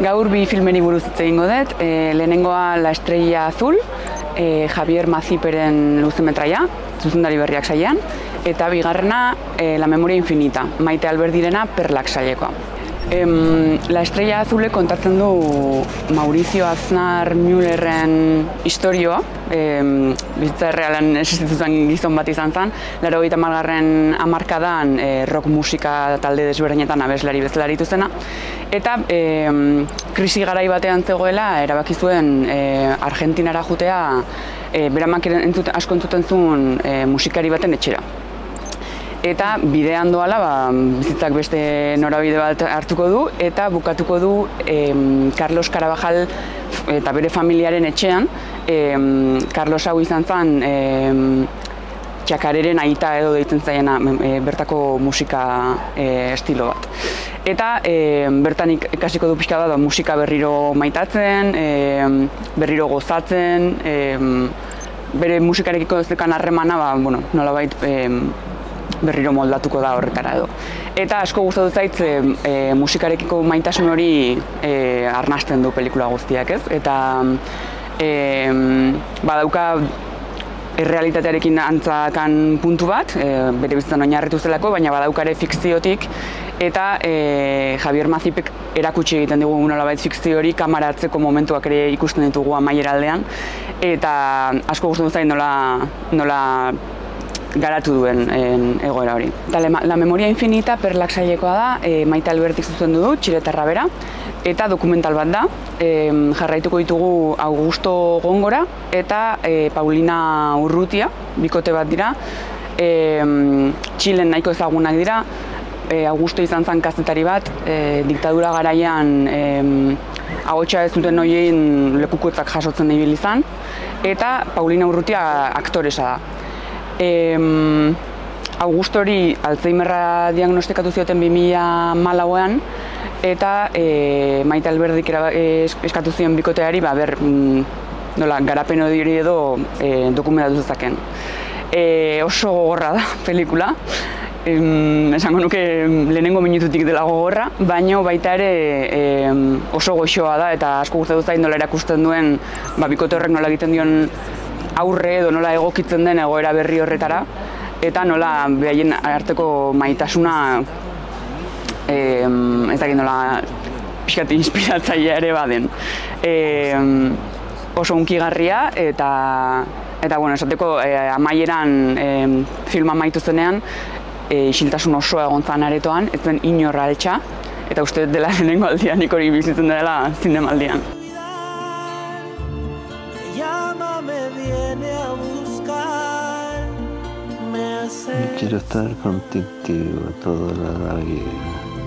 Gaur bi filmeri buruz hitz egingo dut. Lehenengoa La Estrella Azul, Javier Maciperen luzemetraia, zuzendari berriak sailean, eta bigarrena La Memoria Infinita, Maite Alberdirena Perlak sailekoa. La Estrella Azule kontatzen du Mauricio Aznar Müllerren istorioa, bizitza errealan existituzan gizon bat izan zen, 80. hamarkadan rock musika talde desberdinetan abeslari bezala aritu zena, eta krisi garai batean zegoela erabaki zuen Argentinara joatea, beramak asko entzuten zuen musikari baten etxera. Eta bidean doala, bizitzak beste norabide bat hartuko du, eta bukatuko du Carlos Carabajal eta bere familiaren etxean. Carlos hau izan zen txakareren aita edo deitzen zaiena bertako musika estilo bat. Eta bertan ikasiko du pixka bat musika berriro maitatzen, berriro gozatzen, bere musikarekiko ez dekan harremana nolabait berriro moldatuko da horretara edo. Eta asko gustatu zait musikarekiko maitasun hori arnasten du pelikula guztiak, ez? Eta badauka errealitatearekin antzakan puntu bat, bere bizitzan oinarritu zelako, baina badauka ere fikziotik, eta Javier Macipek erakutsi egiten digu nolabait fikzio hori kamaratzeko momentuak ere ikusten ditugu amaiera aldean, eta asko gustatu zait nola garatu duen egoera hori. La Memoria Infinita Perlak sailekoa da, Maite Alberdik zuzendu du, txiletarra bera, eta dokumental bat da. Jarraituko ditugu Augusto Góngora eta Paulina Urrutia, bikote bat dira. Txilen nahiko ezagunak dira. Augusto izan zen kazetari bat, diktadura garaian ahotsa ez duten horien lekukoetzak jasotzen ibili izan, eta Paulina Urrutia aktoresa da. Augusto hori Alzheimerra diagnostikatu zioten 2014an, eta Maite Alberdik eskatu zion bikoteari garapen hori edo dokumentatu zezaken. Oso gogorra da pelikula, esango nuke lehenengo minututik dela gogorra, baina baita ere oso goxoa da, eta asko gustatu zait nola erakusten duen bikote horrek nola egiten dion aurre edo nola egokitzen den egoera berri horretara, eta nola behaien arteko maitasuna ez dakit nola pixkat inspiratzailea ere baden. Oso hunkigarria eta esateko amaieran filma amaitu zenean isiltasun osoa egon zen aretoan, ez zen inor altxa, eta uste dela lehenengo aldian nik hori bizitzen dela zinemaldian. Quiero estar contigo toda la vida.